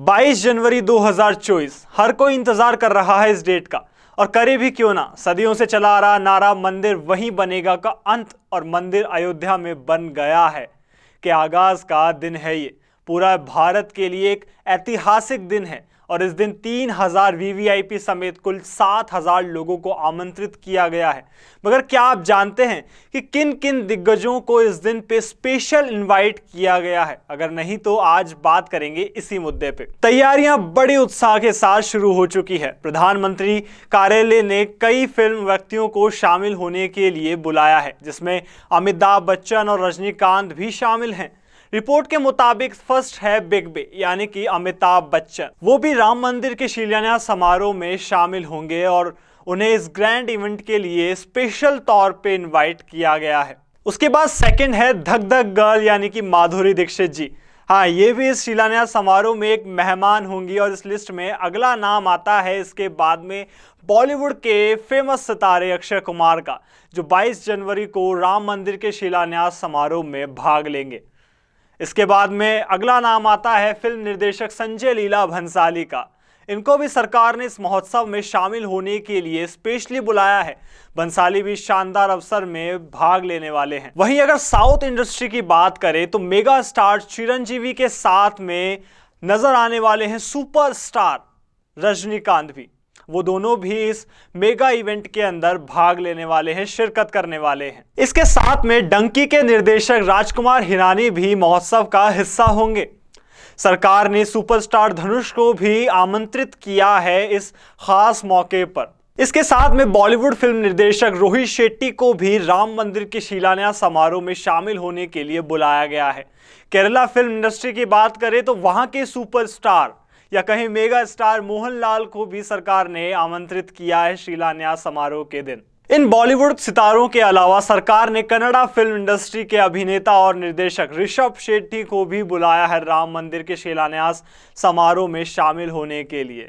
22 जनवरी 2024 हर कोई इंतजार कर रहा है इस डेट का, और करे भी क्यों ना। सदियों से चला आ रहा नारा मंदिर वहीं बनेगा का अंत और मंदिर अयोध्या में बन गया है कि आगाज का दिन है ये। पूरा भारत के लिए एक ऐतिहासिक दिन है और इस दिन 3000 वीवीआईपी समेत कुल 7000 लोगों को आमंत्रित किया गया है। मगर क्या आप जानते हैं कि किन किन दिग्गजों को इस दिन पे स्पेशल इनवाइट किया गया है? अगर नहीं तो आज बात करेंगे इसी मुद्दे पे। तैयारियां बड़े उत्साह के साथ शुरू हो चुकी है। प्रधानमंत्री कार्यालय ने कई फिल्म व्यक्तियों को शामिल होने के लिए बुलाया है, जिसमें अमिताभ बच्चन और रजनीकांत भी शामिल हैं। रिपोर्ट के मुताबिक फर्स्ट है बिग बी यानी कि अमिताभ बच्चन। वो भी राम मंदिर के शिलान्यास समारोह में शामिल होंगे और उन्हें इस ग्रैंड इवेंट के लिए स्पेशल तौर पे इनवाइट किया गया है। उसके बाद सेकंड है धक धक गर्ल यानी कि माधुरी दीक्षित जी। हाँ, ये भी इस शिलान्यास समारोह में एक मेहमान होंगी और इस लिस्ट में अगला नाम आता है इसके बाद में बॉलीवुड के फेमस सितारे अक्षय कुमार का, जो 22 जनवरी को राम मंदिर के शिलान्यास समारोह में भाग लेंगे। इसके बाद में अगला नाम आता है फिल्म निर्देशक संजय लीला भंसाली का। इनको भी सरकार ने इस महोत्सव में शामिल होने के लिए स्पेशली बुलाया है। भंसाली भी शानदार अवसर में भाग लेने वाले हैं। वहीं अगर साउथ इंडस्ट्री की बात करें तो मेगा स्टार चिरंजीवी के साथ में नजर आने वाले हैं सुपरस्टार रजनीकांत भी। वो दोनों भी इस मेगा इवेंट के अंदर भाग लेने वाले हैं, शिरकत करने वाले हैं। इसके साथ में डंकी के निर्देशक राजकुमार हिरानी भी महोत्सव का हिस्सा होंगे। सरकार ने सुपरस्टार धनुष को भी आमंत्रित किया है इस खास मौके पर। इसके साथ में बॉलीवुड फिल्म निर्देशक रोहित शेट्टी को भी राम मंदिर के शिलान्यास समारोह में शामिल होने के लिए बुलाया गया है। केरला फिल्म इंडस्ट्री की बात करें तो वहां के सुपरस्टार या कहीं मेगा स्टार मोहनलाल को भी सरकार ने आमंत्रित किया है शिलान्यास समारोह के दिन। इन बॉलीवुड सितारों के अलावा सरकार ने कन्नड़ा फिल्म इंडस्ट्री के अभिनेता और निर्देशक ऋषभ शेट्टी को भी बुलाया है राम मंदिर के शिलान्यास समारोह में शामिल होने के लिए।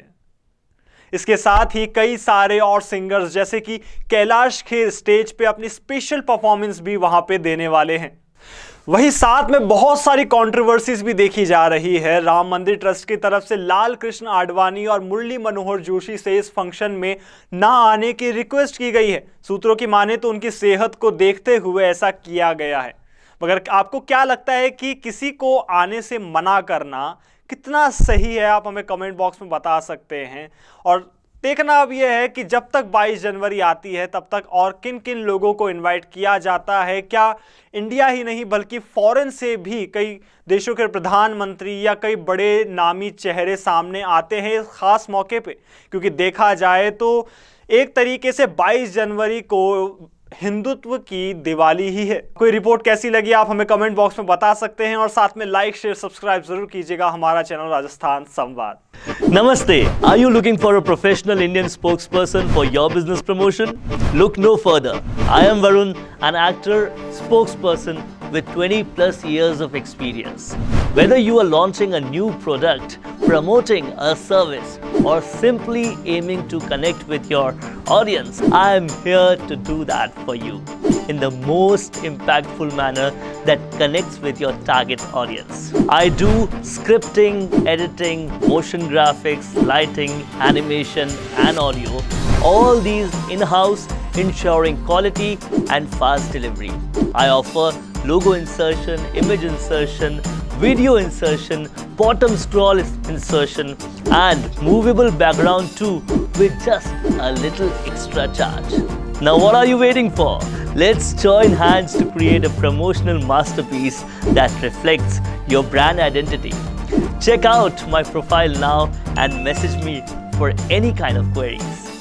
इसके साथ ही कई सारे और सिंगर्स जैसे कि कैलाश खेर स्टेज पे अपनी स्पेशल परफॉर्मेंस भी वहां पे देने वाले हैं। वहीं साथ में बहुत सारी कंट्रोवर्सीज भी देखी जा रही है। राम मंदिर ट्रस्ट की तरफ से लाल कृष्ण आडवाणी और मुरली मनोहर जोशी से इस फंक्शन में ना आने की रिक्वेस्ट की गई है। सूत्रों की माने तो उनकी सेहत को देखते हुए ऐसा किया गया है। मगर आपको क्या लगता है कि किसी को आने से मना करना कितना सही है? आप हमें कमेंट बॉक्स में बता सकते हैं। और देखना अब यह है कि जब तक 22 जनवरी आती है तब तक और किन किन लोगों को इनवाइट किया जाता है। क्या इंडिया ही नहीं बल्कि फॉरेन से भी कई देशों के प्रधानमंत्री या कई बड़े नामी चेहरे सामने आते हैं इस खास मौके पे? क्योंकि देखा जाए तो एक तरीके से 22 जनवरी को हिंदुत्व की दिवाली ही है। कोई रिपोर्ट कैसी लगी आप हमें कमेंट बॉक्स में बता सकते हैं और साथ में लाइक शेयर सब्सक्राइब जरूर कीजिएगा हमारा चैनल राजस्थान संवाद। Namaste. Are you looking for a professional Indian spokesperson for your business promotion? Look no further. I am Varun, an actor, spokesperson with 20 plus years of experience. Whether you are launching a new product, promoting a service, or simply aiming to connect with your audience, I am here to do that for you in the most impactful manner that connects with your target audience. I do scripting, editing, motion graphics, lighting, animation and audio, all these in-house, ensuring quality and fast delivery. I offer logo insertion, image insertion, video insertion, bottom scroll insertion and movable background too with just a little extra charge. Now what are you waiting for? Let's join hands to create a promotional masterpiece that reflects your brand identity. Check out my profile now and message me for any kind of queries.